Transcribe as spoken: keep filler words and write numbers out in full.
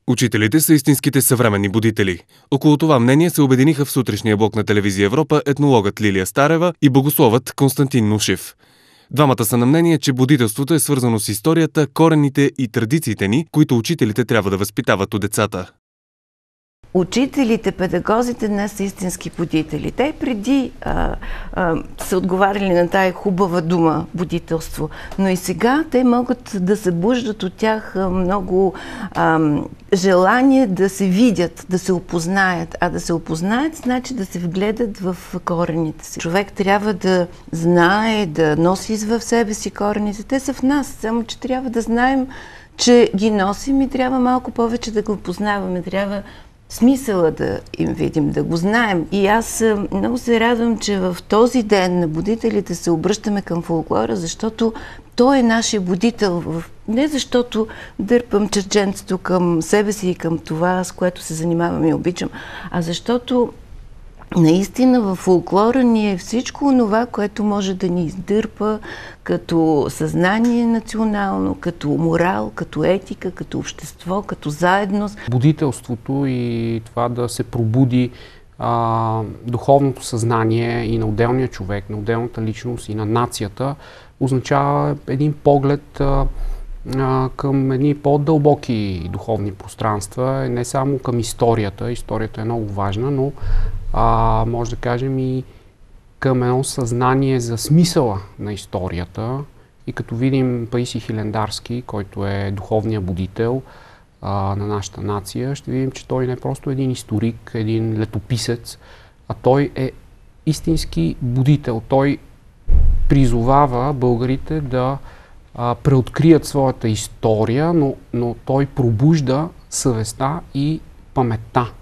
Учителите са истинските съвременни будители. Около това мнение се обединиха в сутрешния блок на телевизия Европа етнологът Лилия Старева и богословът Константин Нушев. Двамата са на мнение, че будителството е свързано с историята, корените и традициите ни, които учителите трябва да възпитават у децата. Учителите, педагозите днес са истински будители. Те преди а, а, са отговаряли на тая хубава дума будителство, но и сега те могат да събуждат от тях много а, желание да се видят, да се опознаят. А да се опознаят значи да се вгледат в корените си. Човек трябва да знае, да носи в себе си корените. Те са в нас, само че трябва да знаем, че ги носим и трябва малко повече да го познаваме. Трябва смисъла да им видим, да го знаем. И аз много се радвам, че в този ден на будителите се обръщаме към фолклора, защото той е нашия будител. Не защото дърпам черченцето към себе си и към това, с което се занимавам и обичам, а защото наистина във фолклора ни е всичко онова, което може да ни издърпа като съзнание национално, като морал, като етика, като общество, като заедност. Будителството и това да се пробуди а, духовното съзнание и на отделния човек, на отделната личност и на нацията, означава един поглед а, а, към едни по-дълбоки духовни пространства, не само към историята. Историята е много важна, но А, може да кажем и към едно съзнание за смисъла на историята. И като видим Паисий Хилендарски, който е духовният будител а, на нашата нация, ще видим, че той не е просто един историк, един летописец, а той е истински будител. Той призовава българите да а, преоткрият своята история, но, но той пробужда съвестта и паметта